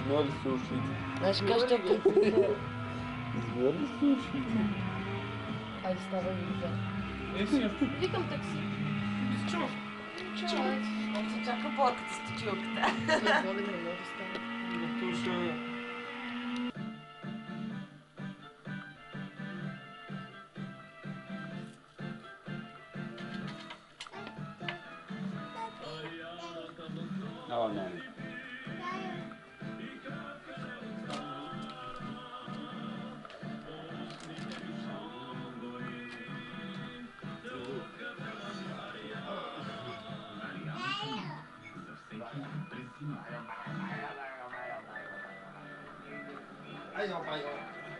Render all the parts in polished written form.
Измива ли се ушите? Знаеш как ще те... Измива ли се ушите? Айде, ставай и иде. Викам такси. Чу. Ти чака борката с точилката. Води ме много става. Туша. О, не. Айо, айо.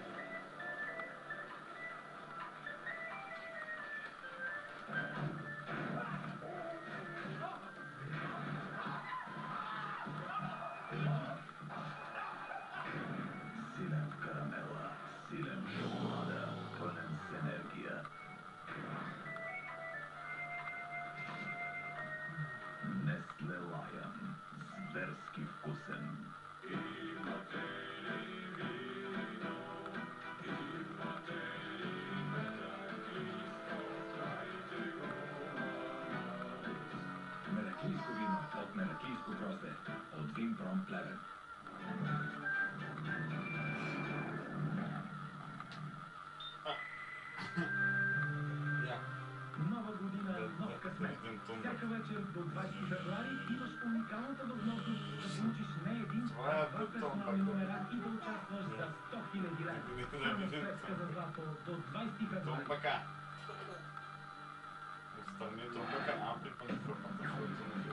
Силен карамела, силен шоколада, пълен с енергия. Nestle Lion, зверски вкусен. Мераклийско вино от мераклийско грозде, от Винпром Плевен. Нова година, нов късмет. Всяка вечер до 20 февруари имаш уникалната възможност да получиш не един, а два персонални номера и да участваш за 100 000 лева. Само средска за злато до 20 февруари. Тумбака. Отстрани тумбака, апри пък фърпата фърпата.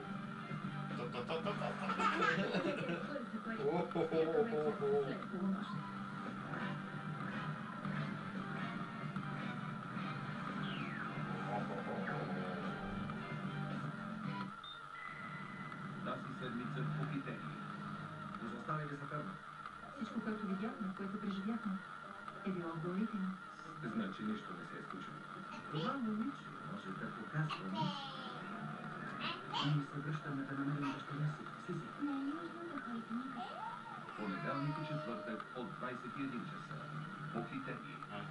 Тази седмица в Покитени. Изостави ли за ферма? Всичко, което видяхме, което преживяхме, е било в главите ни. Значи нищо не се е случило. Това момиче може да показва нищо. И се връщаме да намерим дъщеря си, Сиси. Не е нужно да ходите никъде. Понеделник и четвъртък от 21 часа. Покитени.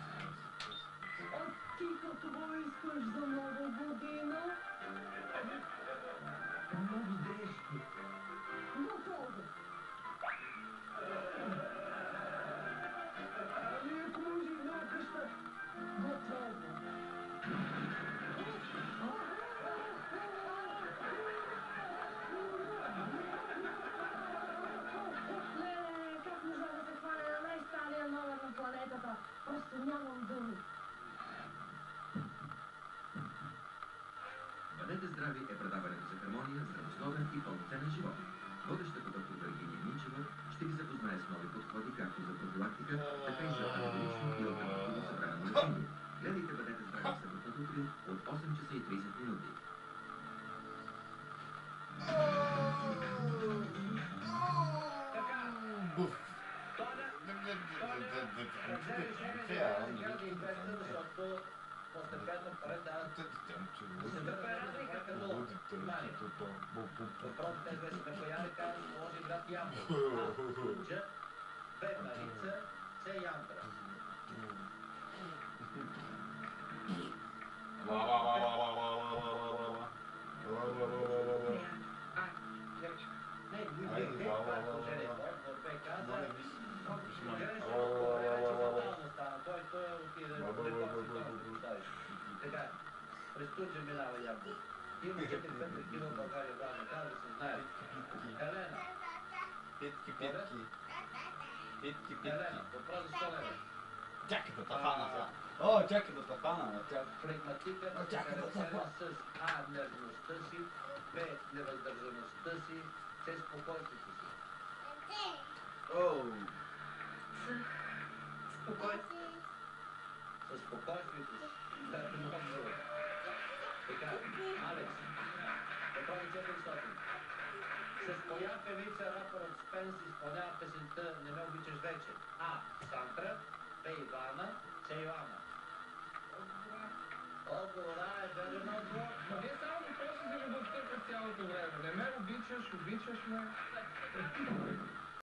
Ти какво искаш за нова година? Много дрежки. Готово. Ами ако може една къща. Готово. Не, как можа да се хване на най-стария номер на планетата? Просто нямам думи. Бъдете здрави е предаването за хармония, здравословен и пълноценен живот. Водещата доктор Вергиния Минчева ще ви запознае с нови подходи както за профилактика, така и за аналитично и алтернативно съвременно лечение. Гледайте Бъдете здрави в събота сутрин от 8 часа и 30 минути. Постепенно предават. Въпросът е да се появи как може град Ямбол. Куджа, Бебарица, се Ямбра. Така, през Турция минава Ямбол. Има 4-5 кило в България главно, трябва да се знае. Елена. Питки. Елена, въпрос за 100 лева. Чакай да тафана сега. О, чакай да тафана. Флегматикът се характеризира с А. Нервността си, Б. Невъздържаността си, С. Спокойствието си. Оу. Спокойствие. Със спокойствието си. Да, ти му казвам. Така, Алекс. Въпроси 400. С коя певица рапърът Спенс изпълнява песента "Не ме обичаш вече"? А. Сандра, Б. Ивана, С. Йоана. Отговора е верен отговор. Ма вие само въпроси за любовта през цялото време. Не ме обичаш ме.